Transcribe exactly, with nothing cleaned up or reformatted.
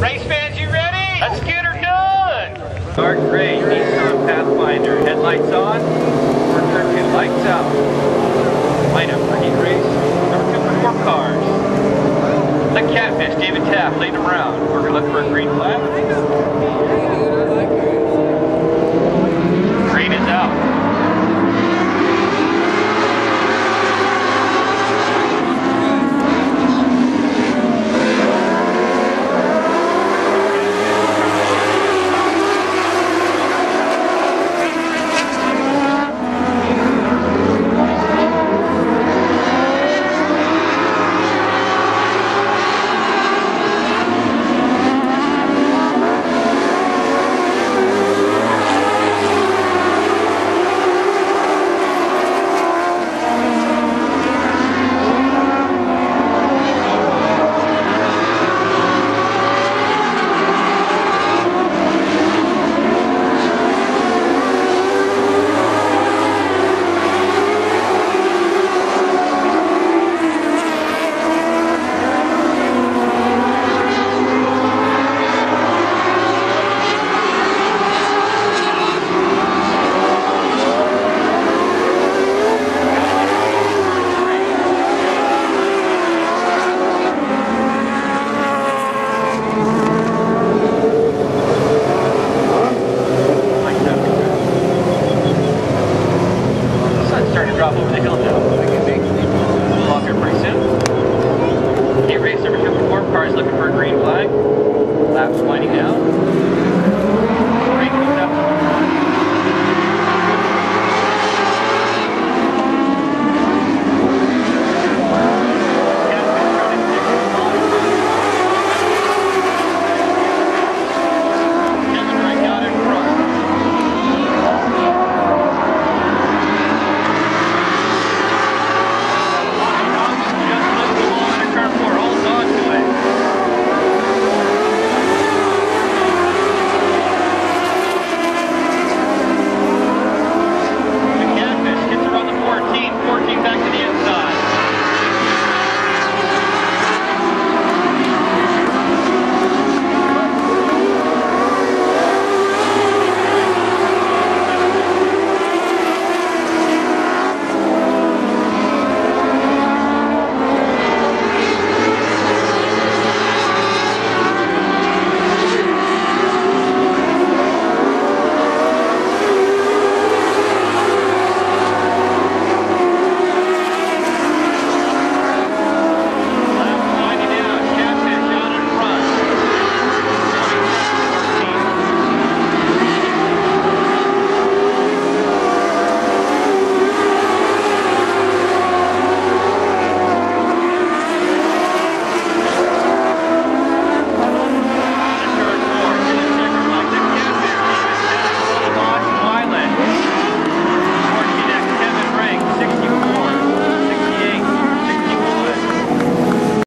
Race fans, you ready? Let's get her done! Dark gray Nissan Pathfinder. Headlights on. We're turn two. Lights out. Lineup for heat race. Number two for four cars. The Catfish, David Taft, leading them around. We're going to look for a green flag. Green is out. Starting to drop over the hill now. We'll off here pretty soon. Heat race number two for four cars looking for a green flag. Laps winding down.